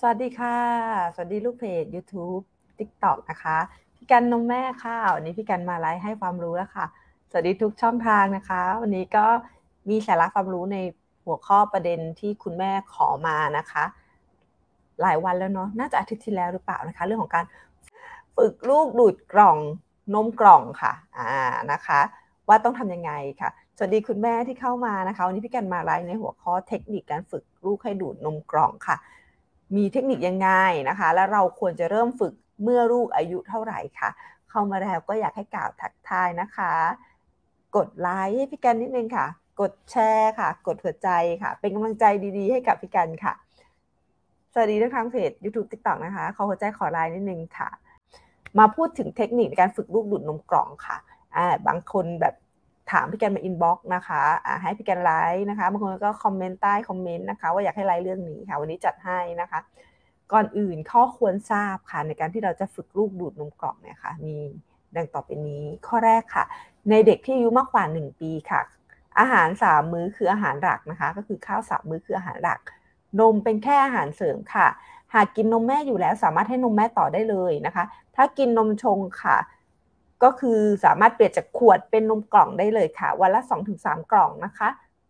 สวัสดีค่ะสวัสดีลูกเพจ YouTube TikTok นะคะพี่กันนมแม่ค่ะวันนี้พี่กันมาไลฟ์ให้ความรู้แล้วค่ะสวัสดีทุกช่องทางนะคะวันนี้ก็มีสาระความรู้ในหัวข้อประเด็นที่คุณแม่ขอมานะคะหลายวันแล้วเนาะน่าจะอาทิตย์ที่แล้วหรือเปล่านะคะเรื่องของการฝึกลูกดูดกล่องนมกล่องค่ะนะคะว่าต้องทำยังไงค่ะสวัสดีคุณแม่ที่เข้ามานะคะวันนี้พี่กันมาไลฟ์ในหัวข้อเทคนิคการฝึกลูกให้ดูดนมกล่องค่ะมีเทคนิคยังไงนะคะแล้วเราควรจะเริ่มฝึกเมื่อลูกอายุเท่าไหร่ค่ะเข้ามาแล้วก็อยากให้กล่าวทักทายนะคะกดไลค์ให้พี่กันนิดนึงค่ะกดแชร์ค่ะกดหัวใจค่ะเป็นกำลังใจดีๆให้กับพี่กันค่ะสวัสดีทั้งทางเพจ YouTube TikTok นะคะขอหัวใจขอไลน์นิดนึงค่ะมาพูดถึงเทคนิคในการฝึกลูกดูดนมกล่องค่ะบางคนแบบถามพี่กันมาอินบ็อกซ์นะคะให้พี่กันไลฟ์นะคะบางคนก็คอมเมนต์ใต้คอมเมนต์นะคะว่าอยากให้ไลฟ์เรื่องนี้ค่ะวันนี้จัดให้นะคะก่อนอื่นข้อควรทราบค่ะในการที่เราจะฝึกลูกดูดนมกล่องเนี่ยค่ะมีดังต่อไปนี้ข้อแรกค่ะในเด็กที่อายุมากกว่า1ปีค่ะอาหาร3มื้อคืออาหารหลักนะคะก็คือข้าว3มื้อคืออาหารหลักนมเป็นแค่อาหารเสริมค่ะหากกินนมแม่อยู่แล้วสามารถให้นมแม่ต่อได้เลยนะคะถ้ากินนมชงค่ะก็คือสามารถเปลี่ยนจากขวดเป็นนมกล่องได้เลยค่ะวันละ 2-3 กล่องนะคะ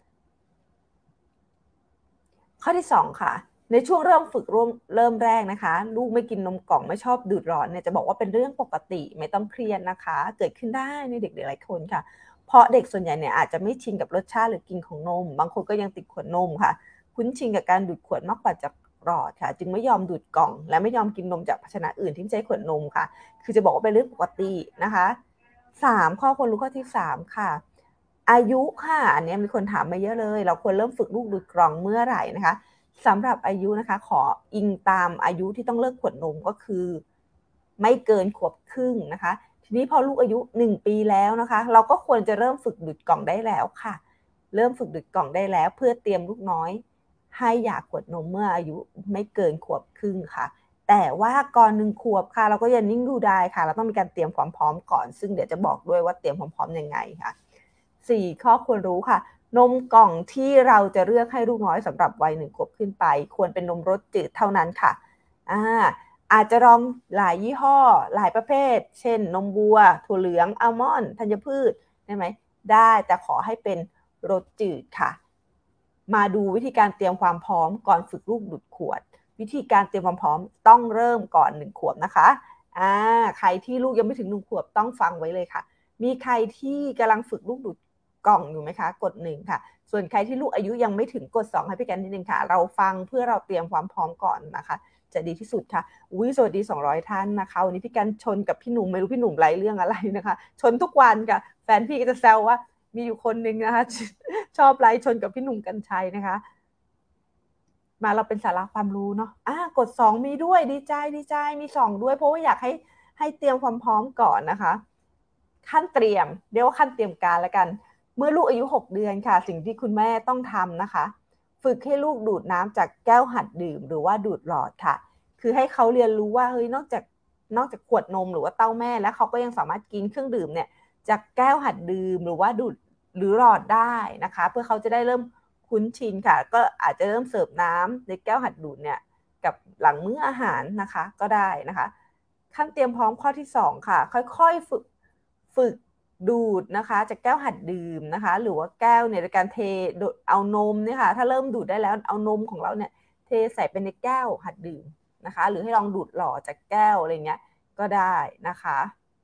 ข้อที่2ค่ะในช่วงเริ่มฝึกเริ่มแรกนะคะลูกไม่กินนมกล่องไม่ชอบดื่มร้อนเนี่ยจะบอกว่าเป็นเรื่องปกติไม่ต้องเครียดนะคะเกิดขึ้นได้ในเด็กหลายคนค่ะเพราะเด็กส่วนใหญ่เนี่ยอาจจะไม่ชินกับรสชาติหรือกลิ่นของนมบางคนก็ยังติดขวดนมค่ะคุ้นชินกับการดูดขวดมากกว่าจากหลอดค่ะจึงไม่ยอมดูดกล่องและไม่ยอมกินนมจากภาชนะอื่นที่ไม่ใช่ขวดนมค่ะคือจะบอกว่าเป็นเรื่องปกตินะคะข้อควรรู้ข้อที่3ค่ะอายุค่ะอันนี้มีคนถามมาเยอะเลยเราควรเริ่มฝึกลูกดูดกล่องเมื่อไหร่นะคะสำหรับอายุนะคะขออิงตามอายุที่ต้องเลิกขวดนมก็คือไม่เกินขวบครึ่งนะคะทีนี้พอลูกอายุ1ปีแล้วนะคะเราก็ควรจะเริ่มฝึกดูดกล่องได้แล้วค่ะเริ่มฝึกดูดกล่องได้แล้วเพื่อเตรียมลูกน้อยให้อยากขวดนมเมื่ออายุไม่เกินขวบครึ่งค่ะแต่ว่าก่อน1 ขวบค่ะเราก็อย่านิ่งดูดายค่ะเราต้องมีการเตรียมความพร้อมก่อนซึ่งเดี๋ยวจะบอกด้วยว่าเตรียมความพร้อมยังไงค่ะข้อควรรู้ค่ะนมกล่องที่เราจะเลือกให้ลูกน้อยสำหรับวัย1 ขวบขึ้นไปควรเป็นนมรสจืดเท่านั้นค่ะอาจจะลองหลายยี่ห้อหลายประเภทเช่นนมวัวถั่วเหลืองอัลมอนด์ธัญพืชได้ไหมได้แต่ขอให้เป็นรสจืดค่ะมาดูวิธีการเตรียมความพร้อมก่อนฝึกลูกดูดขวดวิธีการเตรียมความพร้อมต้องเริ่มก่อน1 ขวบนะคะใครที่ลูกยังไม่ถึง1 ขวบต้องฟังไว้เลยค่ะมีใครที่กำลังฝึกลูกดูดกล่องอยู่ไหมคะกด1ค่ะส่วนใครที่ลูกอายุยังไม่ถึงกด2ให้พี่กันนิดนึงค่ะเราฟังเพื่อเราเตรียมความพร้อมก่อนนะคะจะดีที่สุดค่ะสวัสดี200ท่านนะคะวันนี้พี่กันชนกับพี่หนุ่มไม่รู้พี่หนุ่มไลฟ์เรื่องอะไรนะคะชนทุกวันค่ะแฟนพี่ก็จะแซวว่ามีอยู่คนนึงนะคะชอบไลฟ์ชนกับพี่หนุ่มกัญชัยนะคะมาเราเป็นสาระความรู้เนาะกด2มีด้วยดีใจมี2ด้วยเพราะว่าอยากให้เตรียมความพร้อมก่อนนะคะขั้นเตรียมเรียกว่าขั้นเตรียมการแล้วกันเมื่อลูกอายุ6 เดือนค่ะสิ่งที่คุณแม่ต้องทำนะคะฝึกให้ลูกดูดน้ำจากแก้วหัดดื่มหรือว่าดูดหลอดค่ะคือให้เขาเรียนรู้ว่าเฮ้ยนอกจากขวดนมหรือว่าเต้าแม่แล้วเขาก็ยังสามารถกินเครื่องดื่มเนี่ยจากแก้วหัดดื่มหรือว่าดูดหรือหลอดได้นะคะเพื่อเขาจะได้เริ่มคุ้นชินค่ะก็อาจจะเริ่มเสิร์ฟน้ำในแก้วหัดดูดเนี่ยกับหลังมื้ออาหารนะคะก็ได้นะคะขั้นเตรียมพร้อมข้อที่2ค่ะค่อยๆฝึกดูดนะคะจากแก้วหัดดื่มนะคะหรือว่าแก้วเนี่ยในการเทเอานมเนี่ยค่ะถ้าเริ่มดูดได้แล้วเอานมของเราเนี่ยเทใส่ไปในแก้วหัดดื่มนะคะหรือให้ลองดูดหล่อจากแก้วอะไรเงี้ยก็ได้นะคะ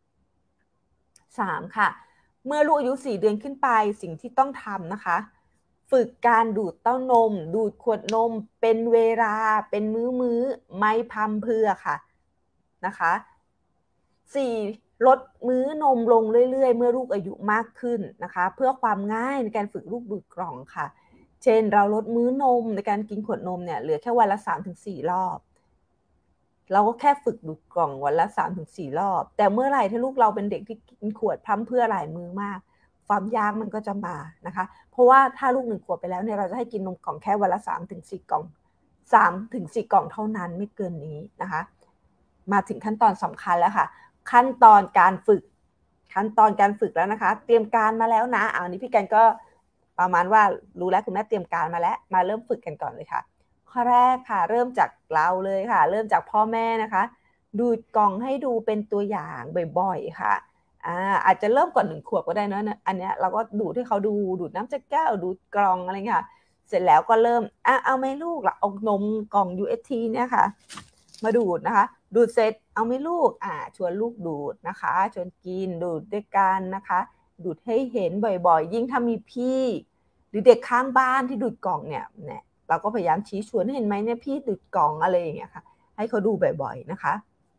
ค่ะเมื่อลูกอายุ4 เดือนขึ้นไปสิ่งที่ต้องทำนะคะฝึกการดูดเต้านมดูดขวดนมเป็นเวลาเป็นมื้อไม่พั่มเพรื่อค่ะนะคะ4ลดมื้อนมลงเรื่อยๆเมื่อลูกอายุมากขึ้นนะคะเพื่อความง่ายในการฝึกลูกดูดกล่องค่ะเช่นเราลดมื้อนมในการกินขวดนมเนี่ยเหลือแค่วันละ 3-4 รอบเราก็แค่ฝึกดูดกล่องวันละ 3-4 รอบแต่เมื่อไหร่ถ้าลูกเราเป็นเด็กที่กินขวดพร่ำเพรื่อหลายมื้อมากความยากมันก็จะมานะคะเพราะว่าถ้าลูก1 ขวบไปแล้วเนี่ยเราจะให้กินนมกล่องแค่วันละ 3-4 กล่อง3-4 กล่องเท่านั้นไม่เกินนี้นะคะมาถึงขั้นตอนสำคัญแล้วค่ะขั้นตอนการฝึกแล้วนะคะเตรียมการมาแล้วนะอันนี้พี่กันก็ประมาณว่ารู้แล้วคุณแม่เตรียมการมาแล้วมาเริ่มฝึกกันก่อนเลยค่ะข้อแรกค่ะเริ่มจากเราเลยค่ะเริ่มจากพ่อแม่นะคะดูดกล่องให้ดูเป็นตัวอย่างบ่อยๆค่ะอาจจะเริ่มก่อน1 ขวบก็ได้นะอันเนี้ยเราก็ดูดให้เขาดูดน้ำจากแก้วดูดกล่องอะไรเงี้ยค่ะเสร็จแล้วก็เริ่มเอาไหมลูกเอานมกล่อง UST เนี่ยค่ะมาดูดนะคะดูดเสร็จเอาไหมลูกชวนลูกดูดนะคะชวนกินดูดด้วยกันนะคะดูดให้เห็นบ่อยๆยิ่งถ้ามีพี่หรือเด็กข้างบ้านที่ดูดกล่องเนี่ยเราก็พยายามชี้ชวนเห็นไหมเนี่ยพี่ดูดกล่องอะไรอย่างเงี้ยค่ะให้เขาดูบ่อยๆนะคะ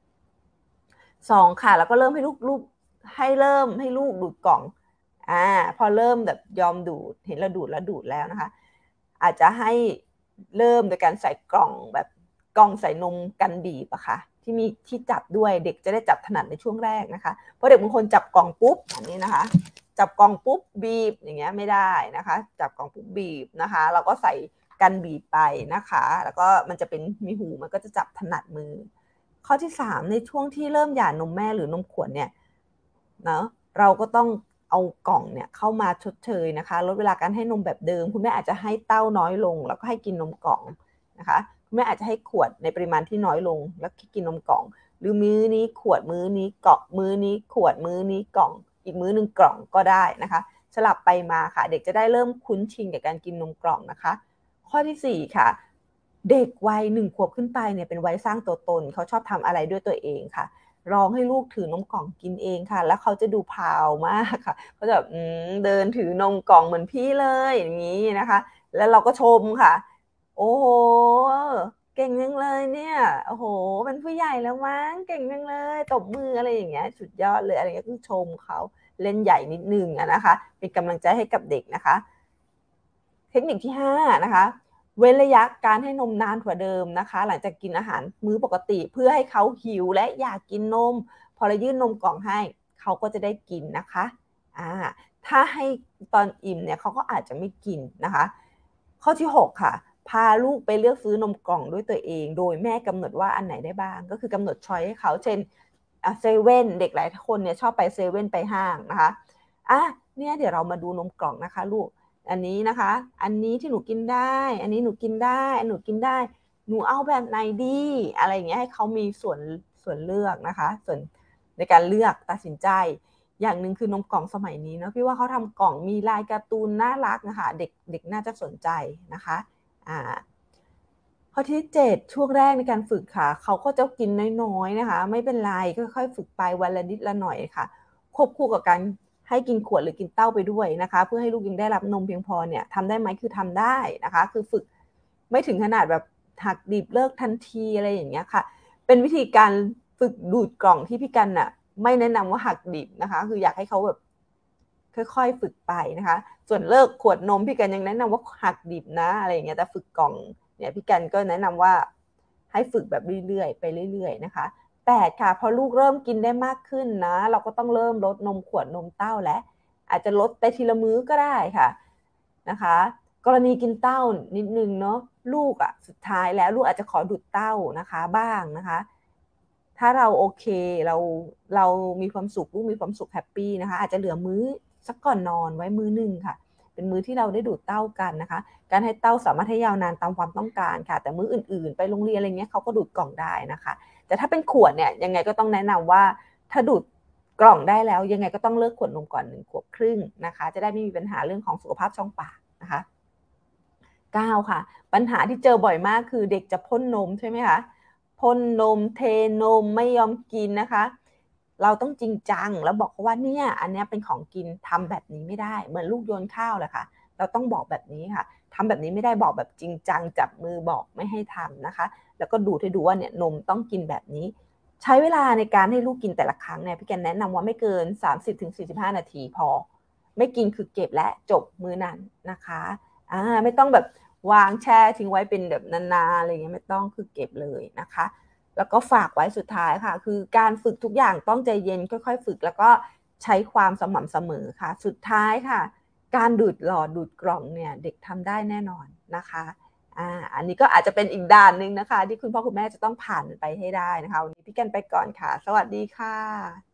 2ค่ะแล้วก็เริ่มให้ลูกให้ลูกดูดกล่องพอเริ่มแบบยอมดูดเห็นเราดูดแล้วนะคะอาจจะให้เริ่มโดยการใส่กล่องแบบกล่องใส่นมกันบีบอะค่ะที่มีที่จับด้วยเด็กจะได้จับถนัดในช่วงแรกนะคะเพราะเด็กบางคนจับกล่องปุ๊บอันนี้นะคะจับกล่องปุ๊บบีบอย่างเงี้ยไม่ได้นะคะจับกล่องปุ๊บบีบนะคะเราก็ใส่กันบีบไปนะคะแล้วก็มันจะเป็นมีหูมันก็จะจับถนัดมือข้อที่3ในช่วงที่เริ่มหย่านมแม่หรือนมขวดเนี่ยเนาะเราก็ต้องเอากล่องเนี่ยเข้ามาชดเชยนะคะลดเวลาการให้นมแบบเดิมคุณแม่อาจจะให้เต้าน้อยลงแล้วก็ให้กินนมกล่องนะคะคุณแม่อาจจะให้ขวดในปริมาณที่น้อยลงแล้วกินนมกล่องหรือมื้อนี้ขวดมื้อนี้เกาะมื้อนี้ขวดมื้อนี้กล่องอีกมื้อนึงกล่องก็ได้นะคะสลับไปมาค่ะเด็กจะได้เริ่มคุ้นชินกับการกินนมกล่องนะคะข้อที่4ค่ะเด็กวัย1 ขวบขึ้นไปเนี่ยเป็นวัยสร้างตัวตนเขาชอบทำอะไรด้วยตัวเองค่ะลองให้ลูกถือนมกล่องกินเองค่ะแล้วเขาจะดูพราวมากค่ะเขาจะแบบเดินถือนมกล่องเหมือนพี่เลยอย่างนี้นะคะแล้วเราก็ชมค่ะโอ้โหเก่งจังเลยเนี่ยโอ้โหเป็นผู้ใหญ่แล้วมั้งเก่งจังเลยตบมืออะไรอย่างเงี้ยสุดยอดเลยอะไรเงี้ยคือชมเขาเล่นใหญ่นิดนึงนะคะเป็นกำลังใจให้กับเด็กนะคะเทคนิคที่5นะคะเว้นระยะการให้นมนานกว่าเดิมนะคะหลังจากกินอาหารมื้อปกติเพื่อให้เขาหิวและอยากกินนมพอเรายื่นนมกล่องให้เขาก็จะได้กินนะคะอ่าถ้าให้ตอนอิ่มเนี่ยเขาก็อาจจะไม่กินนะคะข้อที่6ค่ะพาลูกไปเลือกซื้อนมกล่องด้วยตัวเองโดยแม่กำหนดว่าอันไหนได้บ้างก็คือกำหนดช้อยให้เขาเช่นเซเว่นเด็กหลายคนเนี่ยชอบไปเซเว่นไปห้างนะคะเนี่ยเดี๋ยวเรามาดูนมกล่องนะคะลูก อันนี้นะคะ อันนี้ที่หนูกินได้ อันนี้หนูกินได้อันหนูกินได้ หนูเอาแบบไหนดีอะไรอย่างเงี้ยให้เขามีส่วนเลือกนะคะส่วนในการเลือกตัดสินใจอย่างหนึ่งคือนมกล่องสมัยนี้เนาะพี่ว่าเขาทำกล่องมีลายการ์ตูนน่ารักนะคะเด็กน่าจะสนใจนะคะข้อที่7ช่วงแรกในการฝึกค่ะเขาก็จะกินน้อยๆนะคะไม่เป็นไรค่อยๆฝึกไปวันละนิดละหน่อยค่ะควบคู่กับการให้กินขวดหรือกินเต้าไปด้วยนะคะเพื่อให้ลูกยังได้รับนมเพียงพอเนี่ยทำได้ไหมคือทำได้นะคะคือฝึกไม่ถึงขนาดแบบหักดิบเลิกทันทีอะไรอย่างเงี้ยค่ะเป็นวิธีการฝึกดูดกล่องที่พี่กันน่ะไม่แนะนำว่าหักดิบนะคะคืออยากให้เขาแบบค่อยๆฝึกไปนะคะส่วนเลิกขวดนมพี่กันยังแนะนำว่าหักดิบนะอะไรอย่างเงี้ยแต่ฝึกกล่องเนี่ยพี่กันก็แนะนำว่าให้ฝึกแบบเรื่อยๆไปเรื่อยๆนะคะ8ค่ะพอลูกเริ่มกินได้มากขึ้นนะเราก็ต้องเริ่มลดนมขวดนมเต้าและอาจจะลดไปทีละมื้อก็ได้ค่ะนะคะกรณีกินเต้านิดนึงเนาะลูกสุดท้ายแล้วลูกอาจจะขอดูดเต้านะคะบ้างนะคะถ้าเราโอเคเรามีความสุขลูกมีความสุขแฮปปี้นะคะอาจจะเหลือมื้อสักก่อนนอนไว้มื้อนึงค่ะเป็นมื้อที่เราได้ดูดเต้ากันนะคะการให้เต้าสามารถให้ยาวนานตามความต้องการค่ะแต่มื้ออื่นๆไปโรงเรียนอะไรเงี้ยเขาก็ดูดกล่องได้นะคะแต่ถ้าเป็นขวดเนี่ยยังไงก็ต้องแนะนำว่าถ้าดูดกล่องได้แล้วยังไงก็ต้องเลิกขวดนมก่อน1 ขวบครึ่งนะคะจะได้ไม่มีปัญหาเรื่องของสุขภาพช่องปากนะคะ9ค่ะปัญหาที่เจอบ่อยมากคือเด็กจะพ่นนมใช่ไหมคะพ่นนมเทนมไม่ยอมกินนะคะเราต้องจริงจังแล้วบอกเขาว่าเนี่ยอันนี้เป็นของกินทำแบบนี้ไม่ได้เหมือนลูกโยนข้าวแหละค่ะเราต้องบอกแบบนี้ค่ะทำแบบนี้ไม่ได้บอกแบบจริงจังจับมือบอกไม่ให้ทำนะคะแล้วก็ดูให้ดูว่าเนี่ยนมต้องกินแบบนี้ใช้เวลาในการให้ลูกกินแต่ละครั้งเนี่ยพี่แกแนะนำว่าไม่เกิน 30-45 นาทีพอไม่กินคือเก็บและจบมื้อนั้นนะคะไม่ต้องแบบวางแช่ทิ้งไว้เป็นแบบนานๆอะไรเงี้ยไม่ต้องคือเก็บเลยนะคะแล้วก็ฝากไว้สุดท้ายค่ะคือการฝึกทุกอย่างต้องใจเย็นค่อยๆฝึกแล้วก็ใช้ความสม่ำเสมอค่ะสุดท้ายค่ะการดูดหลอดดูดกล่องเนี่ยเด็กทำได้แน่นอนนะคะอันนี้ก็อาจจะเป็นอีกด่านหนึ่งนะคะที่คุณพ่อคุณแม่จะต้องผ่านไปให้ได้นะคะวันนี้พี่กันไปก่อนค่ะสวัสดีค่ะ